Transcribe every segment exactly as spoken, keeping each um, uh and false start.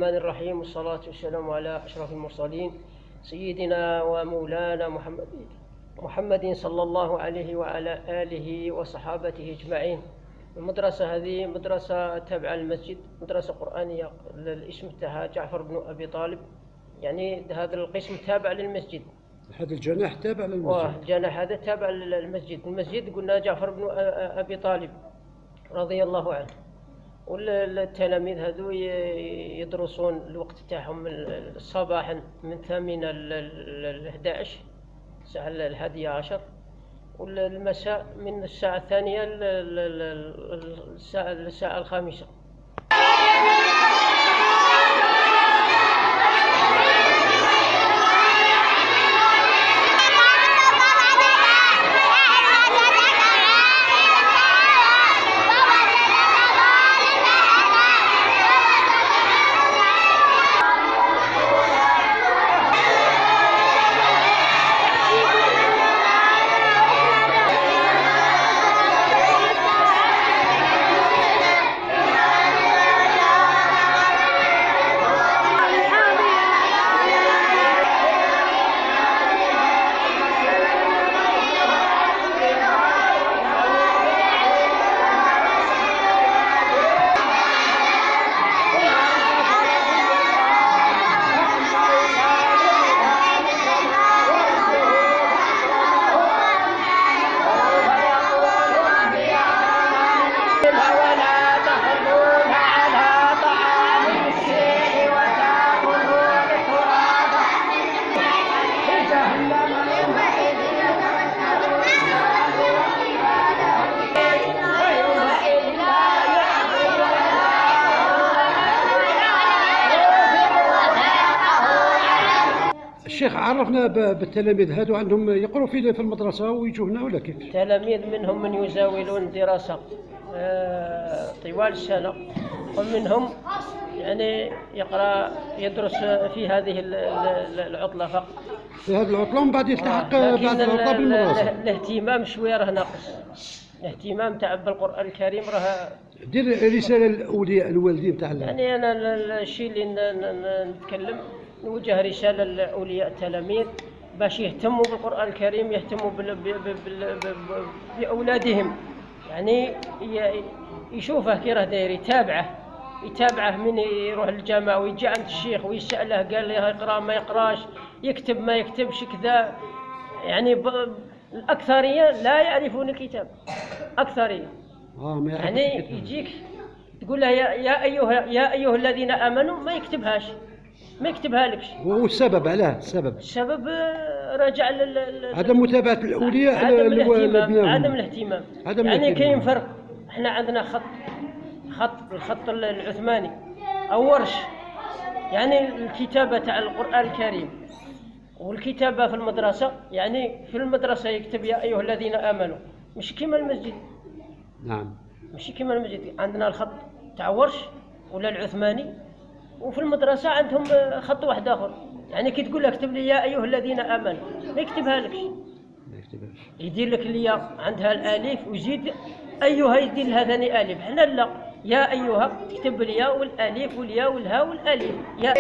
الرحمن الرحيم، والصلاة والسلام على أشرف المرسلين سيدنا ومولانا محمد محمد صلى الله عليه وعلى آله وصحابته أجمعين. المدرسة هذه مدرسة تابعة للمسجد، مدرسة قرآنية. الاسم تاعها جعفر بن أبي طالب، يعني هذا القسم تابع للمسجد. هذا الجناح تابع للمسجد. الجناح هذا تابع للمسجد. المسجد قلنا جعفر بن أبي طالب رضي الله عنه. والتلاميذ هذو يدرسون الوقت تاعهم صباحا من ثامنة ل إحدى عشر الساعة الحادية عشر، والمساء من الساعة الثانية للساعة الساعة الخامسة. الشيخ عرفنا بالتلاميذ هذو عندهم يقروا في المدرسة ويجوا هنا ولا كيف؟ تلاميذ منهم من يزاولون دراسة طوال السنة، ومنهم يعني يقرأ يدرس في هذه العطلة فقط. في هذه العطلة ومن بعد يلتحق بعد العطلة بالمدرسة. الاهتمام شوية راه ناقص، الاهتمام تاع بالقرآن الكريم راه. دير رسالة للأولياء الوالدين تاع يعني أنا الشيء اللي نتكلم نوجه رسالة لأولياء التلاميذ باش يهتموا بالقرآن الكريم، يهتموا بأولادهم، يعني يشوفه كي راه داير، يتابعه يتابعه من يروح للجامعة ويجي عند الشيخ ويسأله قال له يقرأ ما يقراش، يكتب ما يكتبش كذا. يعني الأكثرية لا يعرفون الكتاب، أكثرية. آه ما يعني يجيك تقول له يا, يا أيها يا أيها الذين آمنوا ما يكتبهاش، ما يكتبها لكش. والسبب علاه؟ السبب السبب راجع لل عدم متابعة الأولياء، عدم الاهتمام عدم الاهتمام عدم يعني الاهتمام. كاين فرق. احنا عندنا خط خط الخط العثماني أو ورش، يعني الكتابة تاع القرآن الكريم، والكتابة في المدرسة. يعني في المدرسة يكتب يا أيها الذين آمنوا، مش كما المسجد. نعم مش كما المسجد. عندنا الخط تاع ورش ولا العثماني، وفي المدرسة عندهم خط واحد آخر. يعني كي تقول له اكتب لي يا أيها الذين آمنوا ما يكتبها لكش، ما يكتبهاش، يدير لك الياء عندها الألف ويزيد أيها يدير لها ثاني ألف. حنا لا، يا أيها تكتب الياء والألف والياء والهاء والألف. يا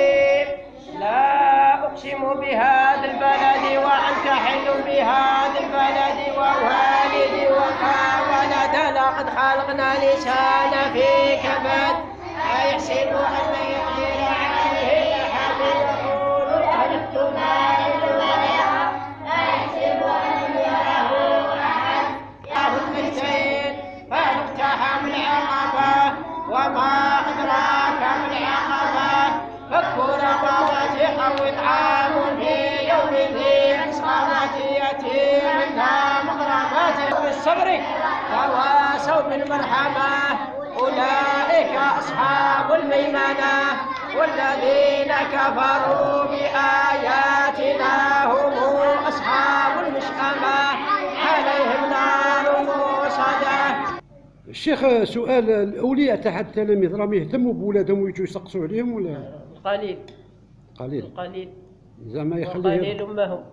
لا أقسم بهذا البلد وأنت حل بهذا البلد ووالد وما ولد، لقد خلقنا الإنسان في كبد أيحسب أن يقدر عليه أحد، يقول خلقت مال ولدا أيحسب أن يره أحد. يا اثنتين فاقتحم العقبة وما أدراك ما العقبة، فك رقبة أو إطعام في يوم ذي مسغبة يتيم ذا مقربة. بالصبر تواصوا بالمرحمة، أولئك أصحاب الميمنة، والذين كفروا بآياتنا هم أصحاب المشأمة، عليهم نار موصدة. الشيخ سؤال، الأولياء تاع التلاميذ راهم يهتموا بولادهم ويجوا يسقسوا عليهم ولا؟ قليل قليل قليل زعما يخليه قليل ما هم.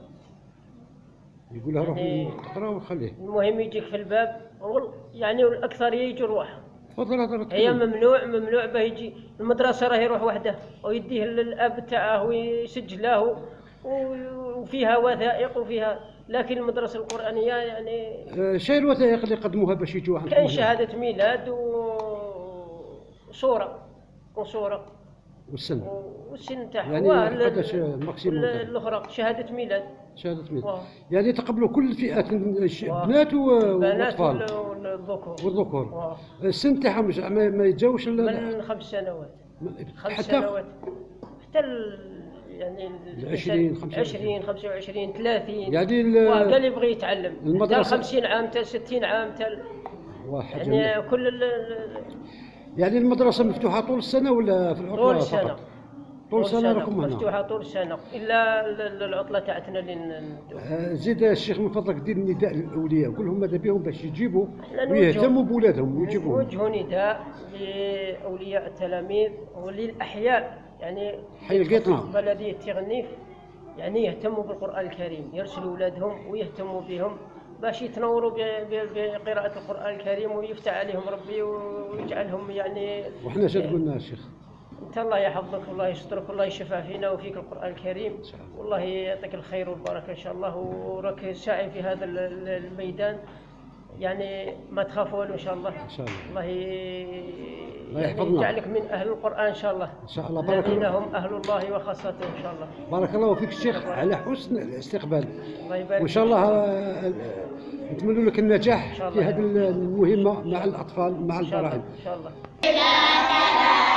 يقول له روح يعني تقرا وخليه. المهم يجيك في الباب يعني، والأكثر يجوا روحهم. تفضل هضر. هي ممنوع ممنوع به يجي المدرسه راه يروح وحده ويديه للاب تاعه ويسجله وفيها وثائق وفيها، لكن المدرسه القرانيه يعني آه شاي الوثائق اللي قدموها باش يجوا عندكم؟ كاين شهاده ميلاد وصوره وصوره والسن والسن تاعها يعني هذا الماكسيموم. الاخرى شهاده ميلاد. شهاده ميلاد يعني تقبلوا كل الفئات، البنات والاطفال والذكور والذكور. السن تاعهم ما يتجاوش من خمس سنوات خمس حتى سنوات حتى يعني عشرين عشرين خمسة وعشرين ثلاثين يعني وكاع اللي يبغي يتعلم المدرسه خمسين عام حتى ستين عام حتى واحد يعني كل ال... يعني المدرسه مفتوحه طول السنه ولا في العطله؟ طول السنه فقط طول السنه راكم هنا مفتوحه طول السنه الا العطله تاعتنا اللي آه زيد الشيخ من فضلك دير نداء للاولياء، قول لهم ماذا بهم باش يجيبوا ويهتموا بولادهم ويجيبوهم. نوجهوا نداء لاولياء التلاميذ وللاحياء يعني حي القيطنه بلديه تغنيف يعني يهتموا بالقران الكريم، يرسلوا اولادهم ويهتموا بهم باش يتنوروا بقراءه القران الكريم ويفتح عليهم ربي ويجعلهم يعني. وحنا اش تقولنا يا شيخ؟ انت الله يحفظك والله يسترك والله يشفع فينا وفيك القران الكريم، والله يعطيك الخير والبركه ان شاء الله، وراك ساعي في هذا الميدان يعني ما تخافوا ان شاء الله. ان شاء الله الله يعني يجعلك من اهل القران ان شاء الله. ان شاء الله بارك الله. الذين هم اهل الله وخاصته ان شاء الله. بارك الله فيك الشيخ على حسن الاستقبال. الله يبارك. وان شاء الله نتمنى لك النجاح في هذه المهمه مع الاطفال مع البراعم. ان شاء الله.